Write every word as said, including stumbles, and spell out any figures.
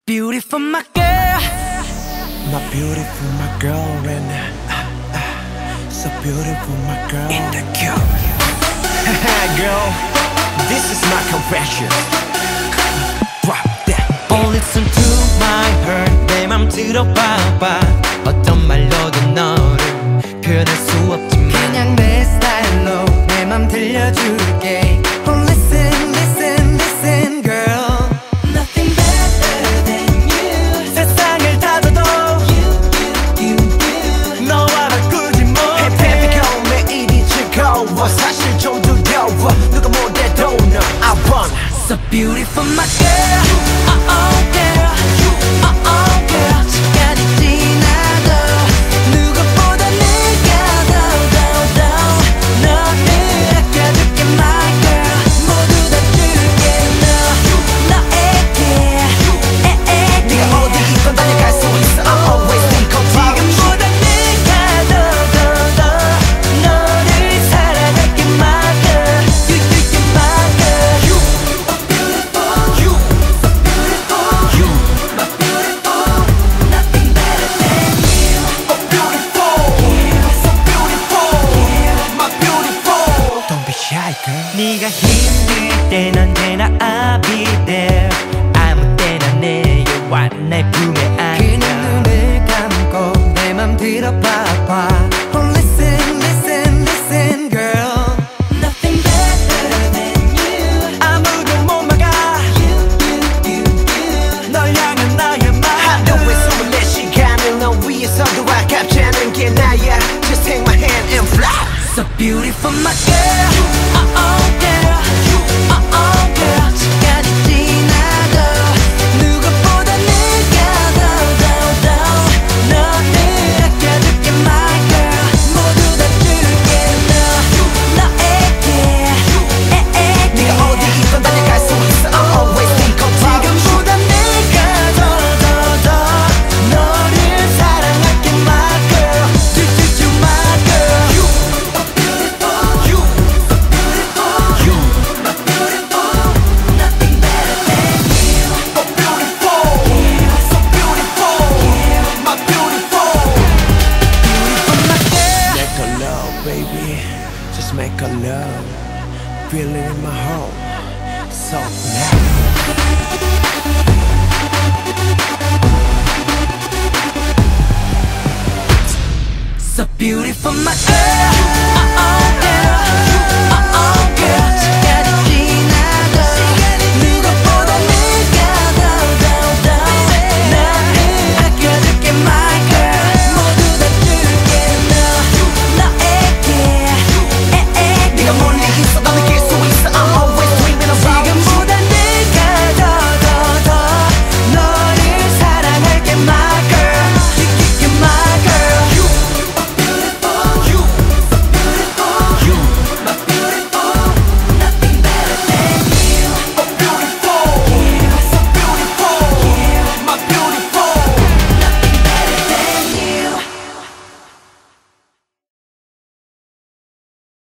Beautiful my girl, my beautiful my girl right now. Ah, ah, so beautiful my girl. in the cube. Girl, this is my confession. Drop that. Oh, listen to my heart. 내 맘 들어봐봐. 어떤 말로도 너를 표현할 수 없지만 그냥 내 스타일로 내 맘 들려줄게. Oh, listen, listen, listen, girl. Nothing better than you. 세상을 다 둬도 you, you, you, you. 너와 바꾸지 못해. Hey baby girl, 매일이 즐거워. 사실 좀 두려워. 누가 못해도 너 I want. So beautiful my girl. Oh, oh, girl. Oh, oh, girl. 시간이 지나도 누구보다 내가 더, 더, 더 너를 아껴줄게 my girl. 모두 다 줄게 너, 너에게 에에게. 네가 어디이건 달려갈 수 있어. I'm always think about you. 지금보다 내가 더, 더, 더 너를 사랑할게 my girl. You, you, you my girl. You, So beautiful, you, so beautiful, you, my beautiful. Nothing better than you. oh beautiful, so beautiful, my beautiful. Don't be shy, girl. 네가 힘들 땐 언제나 I'll be there. 아무 때나 내려와 날 품에 안겨. 그냥 눈을 감고 내 맘 들어봐봐. Oh listen, listen, listen, girl. Nothing better than you. 아무도 못 막아. You, you, you, you. 널 향한 나의 말. 하루에 스물네 시간을 너 위해서도 아깝지 않은 게 나야. Just take my hand and fly. So beautiful, my girl. Oh, oh.